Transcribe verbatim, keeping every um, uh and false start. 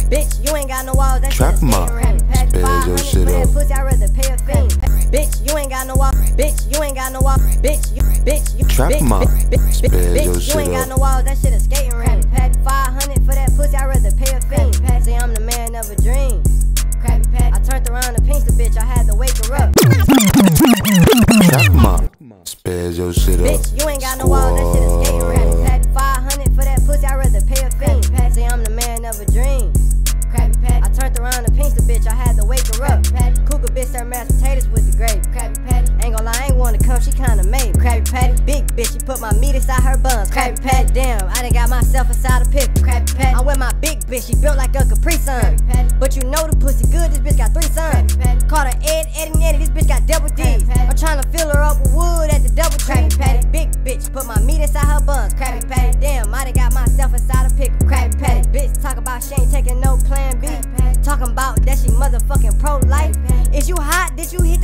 Bitch, you ain't got no walls, that Trap shit em is up. Krabby Patty. Spaz five your hundred shit for that up. pussy, I'd rather pay a fee. Bitch, you ain't got no walls. Bitch, you ain't got no walls. Bitch, you, bitch, you, Trap bitch, em up. bitch, bitch, Spaz your bitch, you shit ain't got up. no walls, that shit a skating ring. Patty, five hundred for that pussy, I'd rather pay a fee. Say I'm the man of a dream. Krabby Patty. I turned around and pinched the bitch, I had to wake her up. Trap em up. Spaz your shit up. Bitch, you ain't got no walls, that shit is skating ring. Patty, five hundred for that pussy, I'd rather pay a fee. Say I'm the man of a dream. Krabby Patty. I turned around and pinched the bitch, I had to wake her up. Patty. Cougar bitch served mashed potatoes with the gravy. Krabby Patty. Ain't gon' lie, I ain't wanna come, she kinda made. Krabby Patty. Big bitch, she put my meat inside her buns. Krabby Patty. Damn, I done got myself inside a pickle. Krabby Patty. I'm with my big bitch, she built like a Capri Sun. But you know the pussy good, this bitch got three sons. Called her Ed, Ed and Eddie, this bitch got double D's. I'm tryna fill her up with wood at the double tree. Krabby Patty. Big bitch, put my meat inside her buns. Krabby Patty. Damn, I done got myself inside a pickle. Krabby Patty. Bitch, talk about she ain't taking no plan B. Talking about that she motherfucking pro-life. Is you hot? Did you hear?